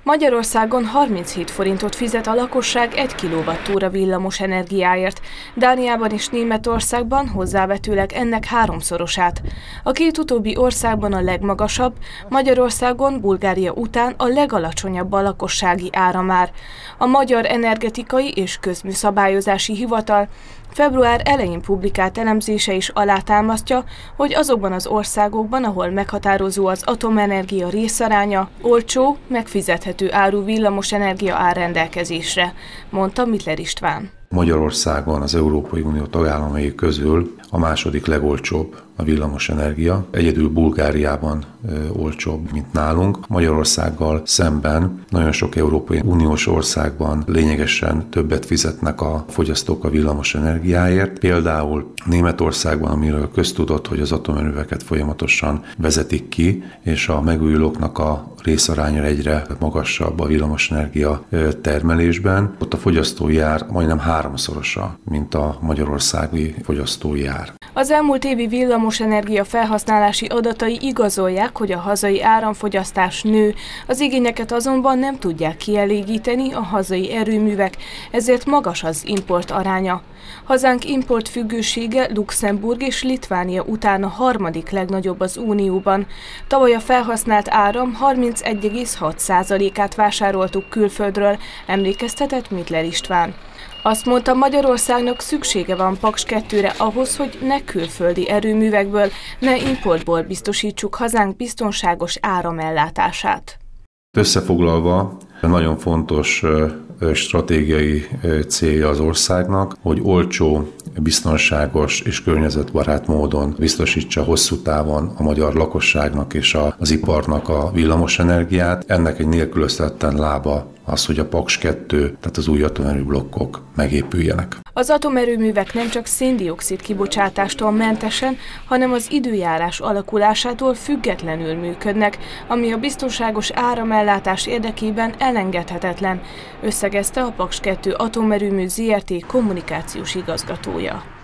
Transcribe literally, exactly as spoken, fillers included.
Magyarországon harminchét forintot fizet a lakosság egy kilowattúra villamos energiáért, Dániában és Németországban hozzávetőleg ennek háromszorosát. A két utóbbi országban a legmagasabb, Magyarországon Bulgária után a legalacsonyabb a lakossági áramár. A Magyar Energetikai és Közműszabályozási Hivatal február elején publikált elemzése is alátámasztja, hogy azokban az országokban, ahol meghatározó az atomenergia részaránya, olcsó, megfizethető áru villamosenergia áll rendelkezésre, mondta Mittler István. Magyarországon az Európai Unió tagállamai közül a második legolcsóbb a villamosenergia, egyedül Bulgáriában ö, olcsóbb, mint nálunk. Magyarországgal szemben nagyon sok Európai Uniós országban lényegesen többet fizetnek a fogyasztók a villamosenergiáért. Például Németországban, amiről köztudott, hogy az atomerőműveket folyamatosan vezetik ki, és a megújulóknak a részaránya egyre magasabb a villamosenergia termelésben. Ott a fogyasztói ár majdnem háromszorosa, mint a magyarországi fogyasztói ár. Az elmúlt évi villamosenergia felhasználási adatai igazolják, hogy a hazai áramfogyasztás nő, az igényeket azonban nem tudják kielégíteni a hazai erőművek, ezért magas az import aránya. Hazánk importfüggősége Luxemburg és Litvánia után a harmadik legnagyobb az Unióban. Tavaly a felhasznált áram harmincegy egész hat százalékát vásároltuk külföldről, emlékeztetett Mittler István. Azt mondta, Magyarországnak szüksége van Paks kettőre ahhoz, hogy ne külföldi erőművekből, ne importból biztosítsuk hazánk biztonságos áramellátását. Összefoglalva, nagyon fontos stratégiai célja az országnak, hogy olcsó, biztonságos és környezetbarát módon biztosítsa hosszú távon a magyar lakosságnak és az iparnak a villamosenergiát. Ennek egy nélkülözhetetlen lába az, hogy a Paks kettő, tehát az új atomerőblokkok megépüljenek. Az atomerőművek nem csak szén-dioxid kibocsátástól mentesen, hanem az időjárás alakulásától függetlenül működnek, ami a biztonságos áramellátás érdekében elengedhetetlen, összegezte a Paks kettő atomerőmű zé er té kommunikációs igazgatója.